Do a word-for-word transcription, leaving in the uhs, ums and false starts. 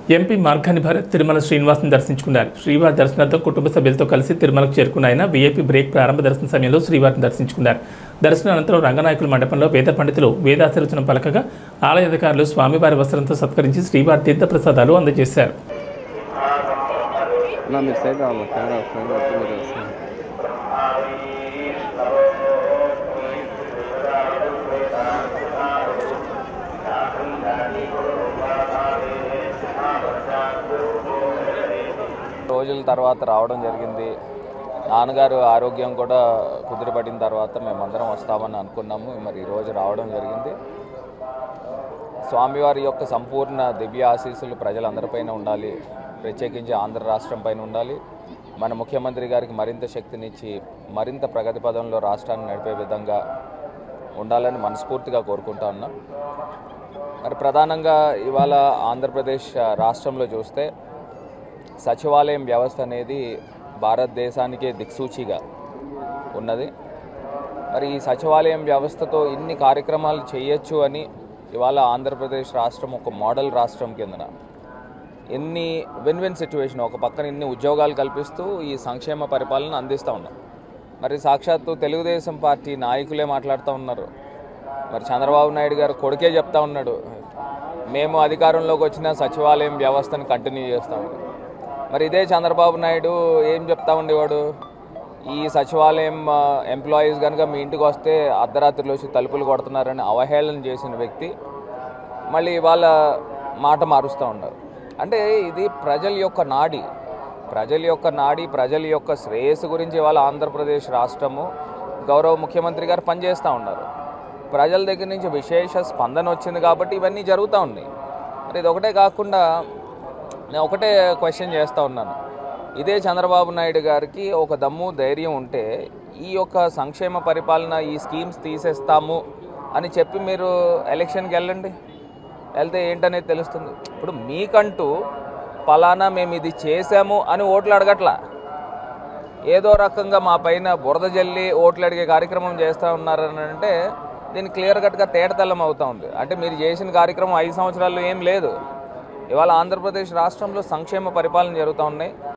MP Margani Bharat Tirumala శ్రీనివాస్ని దర్శించుకున్నారు. శ్రీవారి దర్శనార్థం కుటుంబ సభ్యులతో కలిసి తిరుమలకు చేరుకున్న ఆయన వీఐపీ బ్రేక్ ప్రారంభ దర్శన సమయంలో శ్రీవారిని దర్శించుకున్నారు. దర్శనం అనంతరం రంగనాయకుల మండపంలో వేద పండితులు వేదాశీర్వచనం పలకగా ఆలయ అధికారులు స్వామివారి వస్త్రంతో సత్కరించి శ్రీవారి తీర్థ ప్రసాదాలు అందజేశారు. రోజుల తర్వాత రావడం జరిగింది. నాన్నగారు ఆరోగ్యం కూడా కుదిరిపడిన తర్వాత మేమందరం వస్తామని అనుకున్నాము. మరి ఈరోజు రావడం జరిగింది. స్వామివారి యొక్క సంపూర్ణ దివ్య ఆశీస్సులు ప్రజలందరిపైన ఉండాలి, ప్రత్యేకించి ఆంధ్ర రాష్ట్రం పైన ఉండాలి. మన ముఖ్యమంత్రి గారికి మరింత శక్తినిచ్చి మరింత ప్రగతి పదంలో రాష్ట్రాన్ని నడిపే విధంగా ఉండాలని మనస్ఫూర్తిగా కోరుకుంటా ఉన్నా. మరి ప్రధానంగా ఇవాళ ఆంధ్రప్రదేశ్ రాష్ట్రంలో చూస్తే సచివాలయం వ్యవస్థ అనేది భారతదేశానికే దిక్సూచిగా ఉన్నది. మరి ఈ సచివాలయం వ్యవస్థతో ఇన్ని కార్యక్రమాలు చేయొచ్చు అని ఇవాళ ఆంధ్రప్రదేశ్ రాష్ట్రం ఒక మోడల్ రాష్ట్రం కిందన ఎన్ని విన్ విన్ సిచ్యువేషన్, ఒక పక్కన ఇన్ని ఉద్యోగాలు కల్పిస్తూ ఈ సంక్షేమ పరిపాలన అందిస్తూ ఉన్నాం. మరి సాక్షాత్తు తెలుగుదేశం పార్టీ నాయకులే మాట్లాడుతూ ఉన్నారు. మరి చంద్రబాబు నాయుడు గారు కొడుకే చెప్తా ఉన్నాడు, మేము అధికారంలోకి వచ్చిన సచివాలయం వ్యవస్థను కంటిన్యూ చేస్తాము. మరి ఇదే చంద్రబాబు నాయుడు ఏం చెప్తా ఉండేవాడు, ఈ సచివాలయం ఎంప్లాయీస్ కనుక మీ ఇంటికి వస్తే అర్ధరాత్రిలో వచ్చి తలుపులు కొడుతున్నారని అవహేళన చేసిన వ్యక్తి మళ్ళీ ఇవాళ మాట మారుస్తూ ఉన్నారు. అంటే ఇది ప్రజల యొక్క నాడి, ప్రజల యొక్క నాడి ప్రజల యొక్క శ్రేయస్సు గురించి ఇవాళ ఆంధ్రప్రదేశ్ రాష్ట్రము గౌరవ ముఖ్యమంత్రి గారు పనిచేస్తూ ఉన్నారు. ప్రజల దగ్గర నుంచి విశేష స్పందన వచ్చింది కాబట్టి ఇవన్నీ జరుగుతూ ఉన్నాయి. మరి ఇది ఒకటే కాకుండా నేను ఒకటే క్వశ్చన్ చేస్తూ ఉన్నాను, ఇదే చంద్రబాబు నాయుడు గారికి ఒక దమ్ము ధైర్యం ఉంటే ఈ యొక్క సంక్షేమ పరిపాలన ఈ స్కీమ్స్ తీసేస్తాము అని చెప్పి మీరు ఎలక్షన్కి వెళ్ళండి, వెళ్తే ఏంటనేది తెలుస్తుంది. ఇప్పుడు మీకంటూ పలానా మేము ఇది చేసాము అని ఓట్లు అడగట్లా, ఏదో రకంగా మా పైన బురద జల్లి ఓట్లు అడిగే కార్యక్రమం చేస్తూ ఉన్నారని అంటే దీన్ని క్లియర్ కట్గా తేటతెల్లం అవుతూ ఉంది. అంటే మీరు చేసిన కార్యక్రమం ఐదు సంవత్సరాల్లో ఏం లేదు. ఇవాళ ఆంధ్రప్రదేశ్ రాష్ట్రంలో సంక్షేమ పరిపాలన జరుగుతూ ఉన్నాయి.